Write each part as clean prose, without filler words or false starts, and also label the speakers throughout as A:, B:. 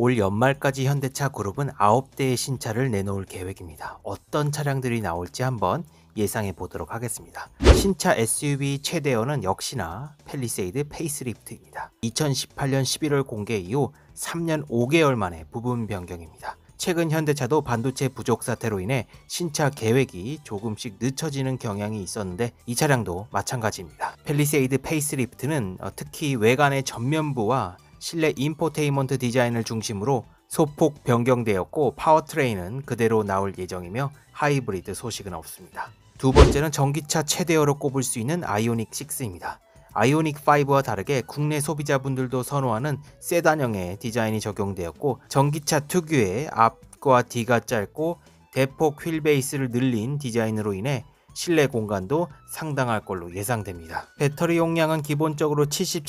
A: 올 연말까지 현대차 그룹은 9대의 신차를 내놓을 계획입니다. 어떤 차량들이 나올지 한번 예상해 보도록 하겠습니다. 신차 SUV 최대어는 역시나 팰리세이드 페이스리프트입니다. 2018년 11월 공개 이후 3년 5개월 만에 부분 변경입니다. 최근 현대차도 반도체 부족 사태로 인해 신차 계획이 조금씩 늦춰지는 경향이 있었는데 이 차량도 마찬가지입니다. 팰리세이드 페이스리프트는 특히 외관의 전면부와 실내 인포테인먼트 디자인을 중심으로 소폭 변경되었고 파워트레인은 그대로 나올 예정이며 하이브리드 소식은 없습니다. 두 번째는 전기차 최대어로 꼽을 수 있는 아이오닉 6입니다. 아이오닉 5와 다르게 국내 소비자분들도 선호하는 세단형의 디자인이 적용되었고 전기차 특유의 앞과 뒤가 짧고 대폭 휠베이스를 늘린 디자인으로 인해 실내 공간도 상당할 걸로 예상됩니다. 배터리 용량은 기본적으로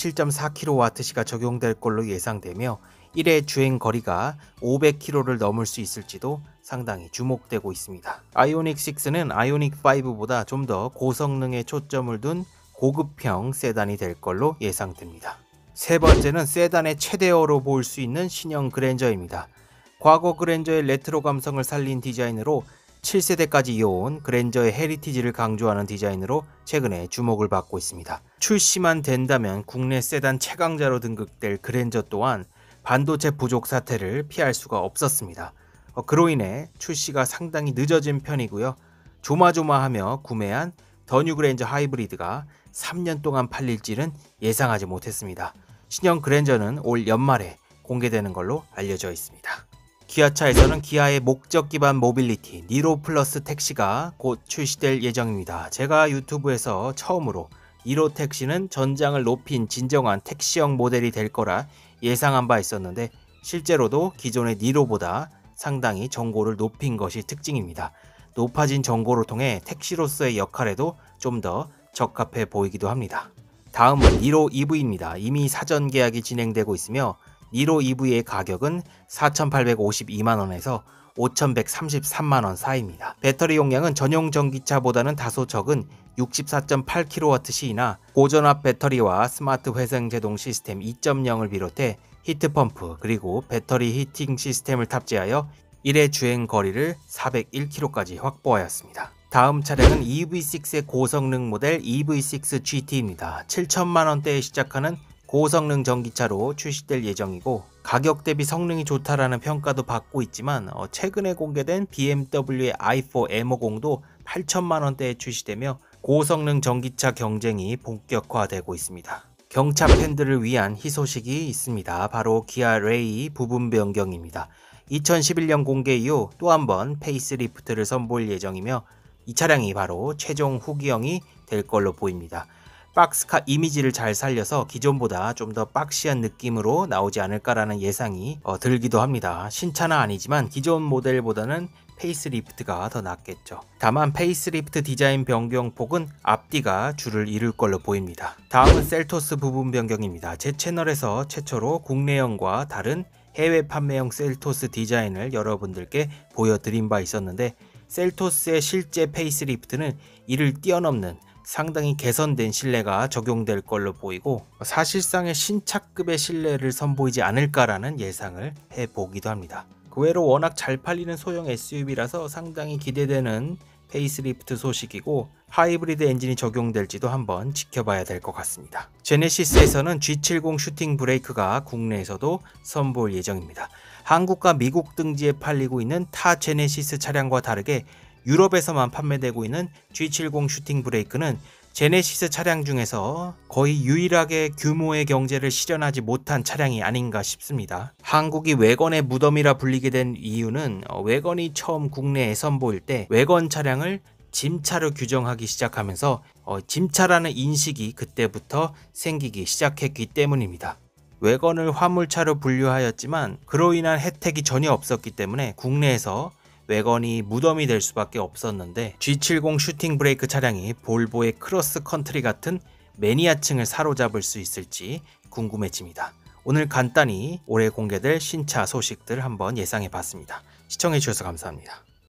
A: 77.4kWh가 적용될 걸로 예상되며 1회 주행 거리가 500km를 넘을 수 있을지도 상당히 주목되고 있습니다. 아이오닉 6는 아이오닉 5보다 좀 더 고성능에 초점을 둔 고급형 세단이 될 걸로 예상됩니다. 세 번째는 세단의 최대어로 볼 수 있는 신형 그랜저입니다. 과거 그랜저의 레트로 감성을 살린 디자인으로 7세대까지 이어온 그랜저의 헤리티지를 강조하는 디자인으로 최근에 주목을 받고 있습니다. 출시만 된다면 국내 세단 최강자로 등극될 그랜저 또한 반도체 부족 사태를 피할 수가 없었습니다. 그로 인해 출시가 상당히 늦어진 편이고요. 조마조마하며 구매한 더 뉴 그랜저 하이브리드가 3년 동안 팔릴지는 예상하지 못했습니다. 신형 그랜저는 올 연말에 공개되는 걸로 알려져 있습니다. 기아차에서는 기아의 목적 기반 모빌리티 니로 플러스 택시가 곧 출시될 예정입니다. 제가 유튜브에서 처음으로 니로 택시는 전장을 높인 진정한 택시형 모델이 될 거라 예상한 바 있었는데 실제로도 기존의 니로보다 상당히 정고를 높인 것이 특징입니다. 높아진 정고를 통해 택시로서의 역할에도 좀 더 적합해 보이기도 합니다. 다음은 니로 EV입니다. 이미 사전 계약이 진행되고 있으며 니로 EV의 가격은 4,852만원에서 5,133만원 사이입니다. 배터리 용량은 전용 전기차보다는 다소 적은 64.8kWh이나 고전압 배터리와 스마트 회생 제동 시스템 2.0을 비롯해 히트펌프 그리고 배터리 히팅 시스템을 탑재하여 1회 주행 거리를 401km까지 확보하였습니다. 다음 차량은 EV6의 고성능 모델 EV6 GT입니다. 7천만원대에 시작하는 고성능 전기차로 출시될 예정이고 가격 대비 성능이 좋다라는 평가도 받고 있지만 최근에 공개된 BMW의 i4 M50도 8천만원대에 출시되며 고성능 전기차 경쟁이 본격화되고 있습니다. 경차 팬들을 위한 희소식이 있습니다. 바로 기아 레이 부분 변경입니다. 2011년 공개 이후 또 한 번 페이스리프트를 선보일 예정이며 이 차량이 바로 최종 후기형이 될 걸로 보입니다. 박스카 이미지를 잘 살려서 기존보다 좀 더 박시한 느낌으로 나오지 않을까라는 예상이 들기도 합니다. 신차는 아니지만 기존 모델보다는 페이스리프트가 더 낫겠죠. 다만 페이스리프트 디자인 변경폭은 앞뒤가 줄을 이룰 걸로 보입니다. 다음은 셀토스 부분 변경입니다. 제 채널에서 최초로 국내형과 다른 해외 판매형 셀토스 디자인을 여러분들께 보여드린 바 있었는데 셀토스의 실제 페이스리프트는 이를 뛰어넘는 상당히 개선된 실내가 적용될 걸로 보이고 사실상의 신차급의 실내를 선보이지 않을까라는 예상을 해보기도 합니다. 그 외로 워낙 잘 팔리는 소형 SUV라서 상당히 기대되는 페이스리프트 소식이고 하이브리드 엔진이 적용될지도 한번 지켜봐야 될 것 같습니다. 제네시스에서는 G70 슈팅 브레이크가 국내에서도 선보일 예정입니다. 한국과 미국 등지에 팔리고 있는 타 제네시스 차량과 다르게 유럽에서만 판매되고 있는 G70 슈팅 브레이크는 제네시스 차량 중에서 거의 유일하게 규모의 경제를 실현하지 못한 차량이 아닌가 싶습니다. 한국이 외건의 무덤이라 불리게 된 이유는 외건이 처음 국내에 선보일 때 외건 차량을 짐차로 규정하기 시작하면서 짐차라는 인식이 그때부터 생기기 시작했기 때문입니다. 외건을 화물차로 분류하였지만 그로 인한 혜택이 전혀 없었기 때문에 국내에서 외건이 무덤이 될 수밖에 없었는데 G70 슈팅 브레이크 차량이 볼보의 크로스 컨트리 같은 매니아층을 사로잡을 수 있을지 궁금해집니다. 오늘 간단히 올해 공개될 신차 소식들 한번 예상해 봤습니다. 시청해 주셔서 감사합니다.